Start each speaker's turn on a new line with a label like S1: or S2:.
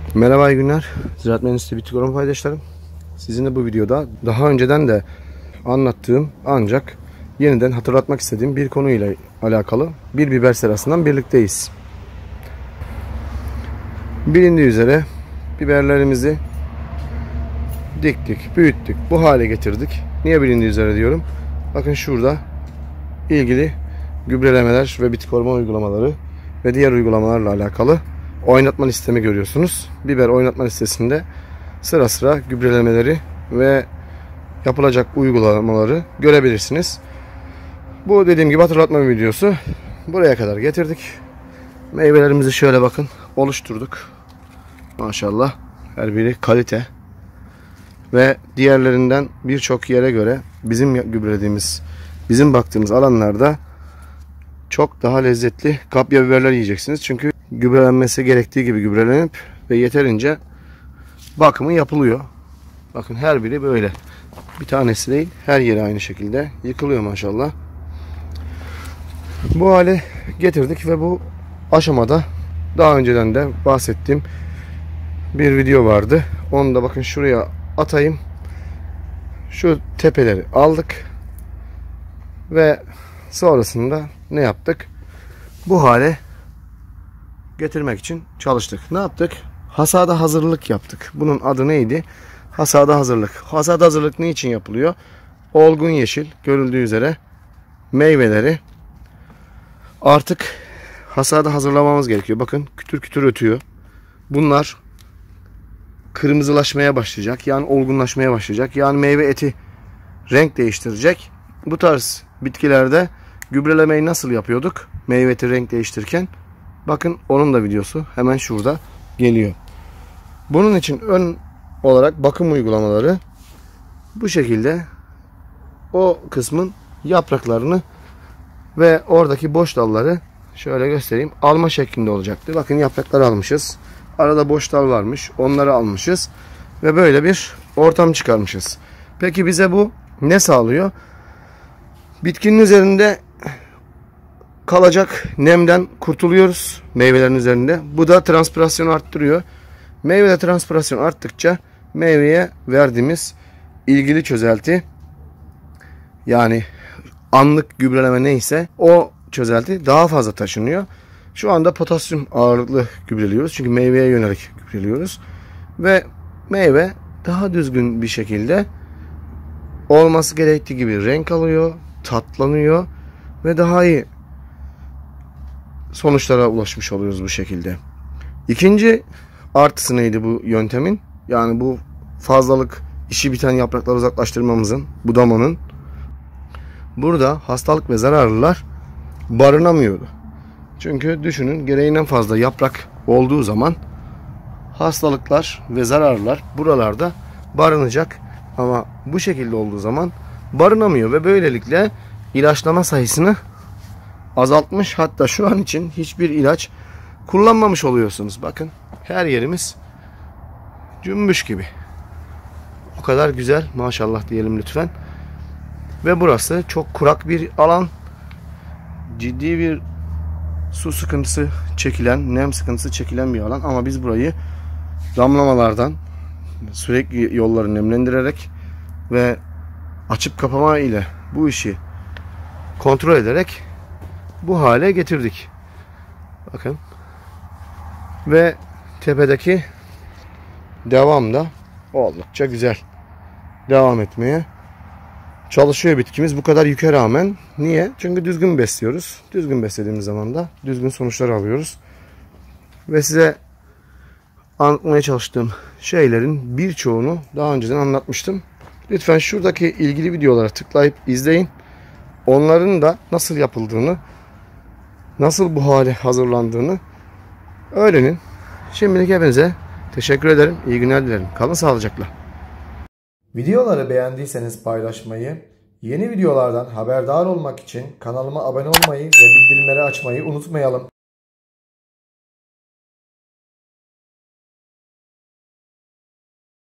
S1: Merhaba, iyi günler. Ziraat Mühendisliği Bitki Koruma paydaşlarım. Sizinle bu videoda daha önceden de anlattığım ancak yeniden hatırlatmak istediğim bir konuyla alakalı bir biber serasından birlikteyiz. Bilindiği üzere biberlerimizi diktik, büyüttük, bu hale getirdik. Niye bilindiği üzere diyorum? Bakın şurada ilgili gübrelemeler ve bitki koruma uygulamaları ve diğer uygulamalarla alakalı oynatma listemi görüyorsunuz. Biber oynatma listesinde sıra sıra gübrelemeleri ve yapılacak uygulamaları görebilirsiniz. Bu dediğim gibi hatırlatma videosu. Buraya kadar getirdik. Meyvelerimizi şöyle bakın oluşturduk. Maşallah her biri kalite. Ve diğerlerinden birçok yere göre bizim gübrelediğimiz, bizim baktığımız alanlarda çok daha lezzetli kapya biberler yiyeceksiniz. Çünkü gübrelenmesi gerektiği gibi gübrelenip ve yeterince bakımı yapılıyor. Bakın her biri böyle. Bir tanesi değil, her yeri aynı şekilde yıkılıyor maşallah. Bu hale getirdik ve bu aşamada daha önceden de bahsettiğim bir video vardı. Onu da bakın şuraya atayım. Şu tepeleri aldık ve sonrasında ne yaptık? Bu hale getirmek için çalıştık. Ne yaptık? Hasada hazırlık yaptık. Bunun adı neydi? Hasada hazırlık. Hasada hazırlık ne için yapılıyor? Olgun yeşil görüldüğü üzere meyveleri artık hasada hazırlamamız gerekiyor. Bakın kütür kütür ötüyor. Bunlar kırmızılaşmaya başlayacak. Yani olgunlaşmaya başlayacak. Yani meyve eti renk değiştirecek. Bu tarz bitkilerde gübrelemeyi nasıl yapıyorduk? Meyve eti renk değiştirirken. Bakın onun da videosu hemen şurada geliyor. Bunun için ön olarak bakım uygulamaları bu şekilde o kısmın yapraklarını ve oradaki boş dalları şöyle göstereyim. Alma şeklinde olacaktı. Bakın yaprakları almışız. Arada boş dal varmış. Onları almışız. Ve böyle bir ortam çıkarmışız. Peki bize bu ne sağlıyor? Bitkinin üzerinde kalacak nemden kurtuluyoruz. Meyvelerin üzerinde. Bu da transpirasyonu arttırıyor. Meyvede transpirasyon arttıkça meyveye verdiğimiz ilgili çözelti, yani anlık gübreleme neyse o çözelti daha fazla taşınıyor. Şu anda potasyum ağırlıklı gübreliyoruz. Çünkü meyveye yönelik gübreliyoruz. Ve meyve daha düzgün bir şekilde olması gerektiği gibi renk alıyor, tatlanıyor ve daha iyi sonuçlara ulaşmış oluyoruz bu şekilde. İkinci artısı neydi bu yöntemin? Yani bu fazlalık, işi biten yaprakları uzaklaştırmamızın, budamanın. Burada hastalık ve zararlılar barınamıyordu. Çünkü düşünün, gereğinden fazla yaprak olduğu zaman hastalıklar ve zararlılar buralarda barınacak. Ama bu şekilde olduğu zaman barınamıyor ve böylelikle ilaçlama sayısını azaltmış. Hatta şu an için hiçbir ilaç kullanmamış oluyorsunuz. Bakın her yerimiz cümbüş gibi. O kadar güzel maşallah diyelim lütfen. Ve burası çok kurak bir alan. Ciddi bir su sıkıntısı çekilen, nem sıkıntısı çekilen bir alan. Ama biz burayı damlamalardan sürekli yolları nemlendirerek ve açıp kapama ile bu işi kontrol ederek bu hale getirdik. Bakın. Ve tepedeki devam da oldukça güzel devam etmeye çalışıyor bitkimiz bu kadar yüke rağmen. Niye? Çünkü düzgün besliyoruz. Düzgün beslediğimiz zaman da düzgün sonuçlar alıyoruz. Ve size anlatmaya çalıştığım şeylerin birçoğunu daha önceden anlatmıştım. Lütfen şuradaki ilgili videolara tıklayıp izleyin. Onların da nasıl yapıldığını, nasıl bu hale hazırlandığını öğrenin. Şimdilik hepinize teşekkür ederim. İyi günler dilerim. Kalın sağlıcakla.
S2: Videoları beğendiyseniz paylaşmayı, yeni videolardan haberdar olmak için kanalıma abone olmayı ve bildirimleri açmayı unutmayalım.